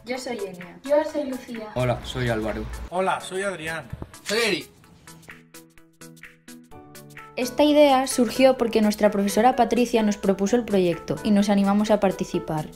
Yo soy Enia. Yo soy Lucía. Hola, soy Álvaro. Hola, soy Adrián. Soy Eric. Esta idea surgió porque nuestra profesora Patricia nos propuso el proyecto y nos animamos a participar.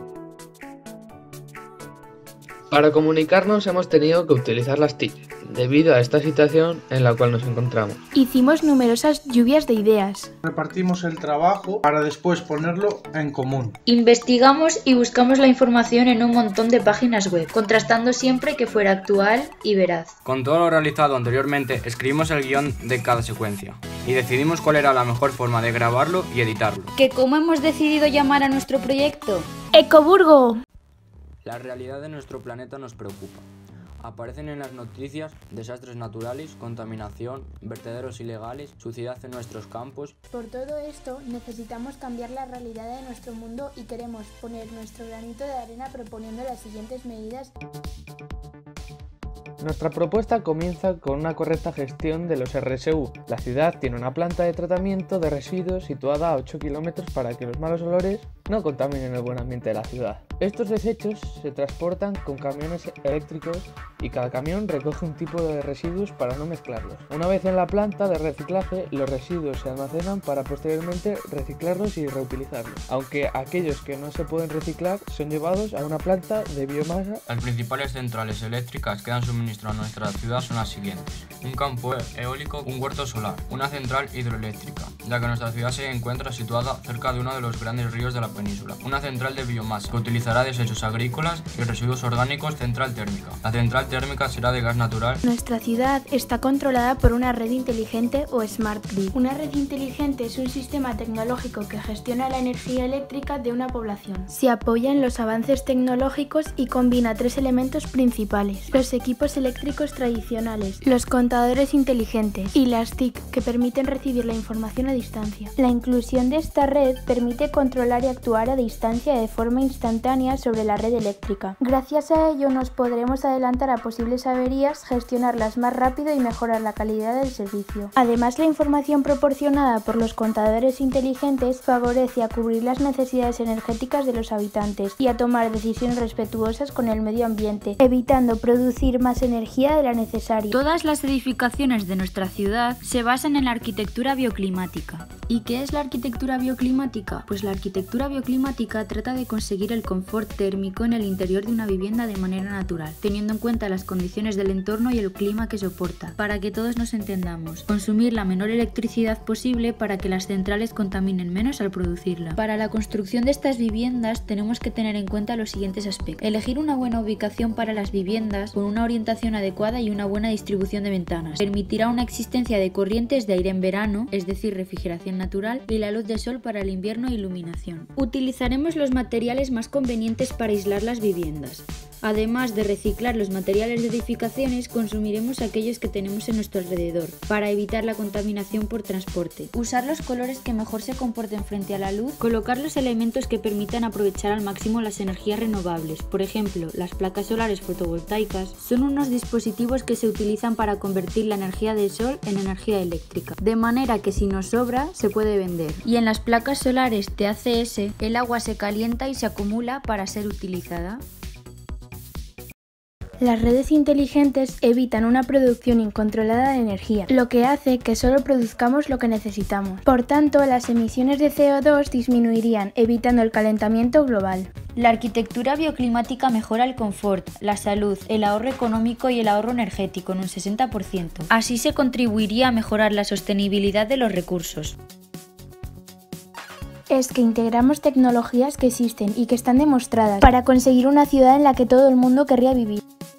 Para comunicarnos hemos tenido que utilizar las TIC, debido a esta situación en la cual nos encontramos. Hicimos numerosas lluvias de ideas. Repartimos el trabajo para después ponerlo en común. Investigamos y buscamos la información en un montón de páginas web, contrastando siempre que fuera actual y veraz. Con todo lo realizado anteriormente, escribimos el guión de cada secuencia y decidimos cuál era la mejor forma de grabarlo y editarlo. ¿Que cómo hemos decidido llamar a nuestro proyecto? ¡Ecoburgo! La realidad de nuestro planeta nos preocupa. Aparecen en las noticias desastres naturales, contaminación, vertederos ilegales, suciedad en nuestros campos. Por todo esto, necesitamos cambiar la realidad de nuestro mundo y queremos poner nuestro granito de arena proponiendo las siguientes medidas. Nuestra propuesta comienza con una correcta gestión de los RSU. La ciudad tiene una planta de tratamiento de residuos situada a 8 kilómetros para que los malos olores no contaminen el buen ambiente de la ciudad. Estos desechos se transportan con camiones eléctricos y cada camión recoge un tipo de residuos para no mezclarlos. Una vez en la planta de reciclaje, los residuos se almacenan para posteriormente reciclarlos y reutilizarlos, aunque aquellos que no se pueden reciclar son llevados a una planta de biomasa. Las principales centrales eléctricas que dan suministro a nuestra ciudad son las siguientes: un campo eólico, un huerto solar, una central hidroeléctrica, ya que nuestra ciudad se encuentra situada cerca de uno de los grandes ríos de la península, una central de biomasa que utilizará desechos agrícolas y residuos orgánicos, central térmica. La central térmica será de gas natural. Nuestra ciudad está controlada por una red inteligente o Smart Grid. Una red inteligente es un sistema tecnológico que gestiona la energía eléctrica de una población. Se apoya en los avances tecnológicos y combina tres elementos principales: los equipos eléctricos tradicionales, los contadores inteligentes y las TIC, que permiten recibir la información a distancia. La inclusión de esta red permite controlar y actuar a distancia de forma instantánea sobre la red eléctrica. Gracias a ello nos podremos adelantar a posibles averías, gestionarlas más rápido y mejorar la calidad del servicio. Además, la información proporcionada por los contadores inteligentes favorece a cubrir las necesidades energéticas de los habitantes y a tomar decisiones respetuosas con el medio ambiente, evitando producir más energía de la necesaria. Todas las edificaciones de nuestra ciudad se basan en la arquitectura bioclimática. ¿Y qué es la arquitectura bioclimática? Pues la arquitectura bioclimática trata de conseguir el confort térmico en el interior de una vivienda de manera natural, teniendo en cuenta las condiciones del entorno y el clima que soporta. Para que todos nos entendamos, consumir la menor electricidad posible para que las centrales contaminen menos al producirla. Para la construcción de estas viviendas tenemos que tener en cuenta los siguientes aspectos: elegir una buena ubicación para las viviendas con una orientación adecuada y una buena distribución de ventanas. Permitirá una existencia de corrientes de aire en verano, es decir, refrigeración natural, y la luz de sol para el invierno e iluminación. Utilizaremos los materiales más convenientes para aislar las viviendas. Además de reciclar los materiales de edificaciones, consumiremos aquellos que tenemos en nuestro alrededor, para evitar la contaminación por transporte. Usar los colores que mejor se comporten frente a la luz. Colocar los elementos que permitan aprovechar al máximo las energías renovables. Por ejemplo, las placas solares fotovoltaicas son unos dispositivos que se utilizan para convertir la energía del sol en energía eléctrica, de manera que si nos sobra, se puede vender. Y en las placas solares TACS, el agua se calienta y se acumula para ser utilizada. Las redes inteligentes evitan una producción incontrolada de energía, lo que hace que solo produzcamos lo que necesitamos. Por tanto, las emisiones de CO2 disminuirían, evitando el calentamiento global. La arquitectura bioclimática mejora el confort, la salud, el ahorro económico y el ahorro energético en un 60%. Así se contribuiría a mejorar la sostenibilidad de los recursos. Es que integramos tecnologías que existen y que están demostradas para conseguir una ciudad en la que todo el mundo querría vivir.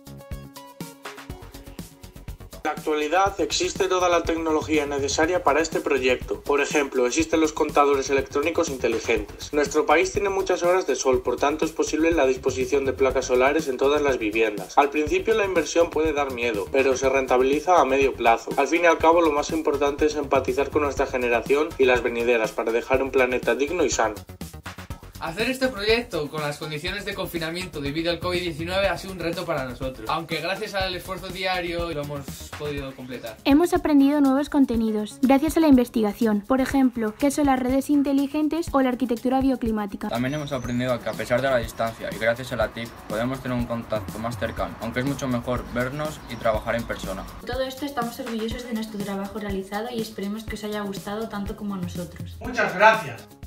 En la actualidad existe toda la tecnología necesaria para este proyecto. Por ejemplo, existen los contadores electrónicos inteligentes. Nuestro país tiene muchas horas de sol, por tanto es posible la disposición de placas solares en todas las viviendas. Al principio la inversión puede dar miedo, pero se rentabiliza a medio plazo. Al fin y al cabo, lo más importante es empatizar con nuestra generación y las venideras para dejar un planeta digno y sano. Hacer este proyecto con las condiciones de confinamiento debido al COVID-19 ha sido un reto para nosotros, aunque gracias al esfuerzo diario lo hemos podido completar. Hemos aprendido nuevos contenidos gracias a la investigación, por ejemplo, qué son las redes inteligentes o la arquitectura bioclimática. También hemos aprendido que a pesar de la distancia y gracias a la TIC podemos tener un contacto más cercano, aunque es mucho mejor vernos y trabajar en persona. Por todo esto estamos orgullosos de nuestro trabajo realizado y esperemos que os haya gustado tanto como a nosotros. Muchas gracias.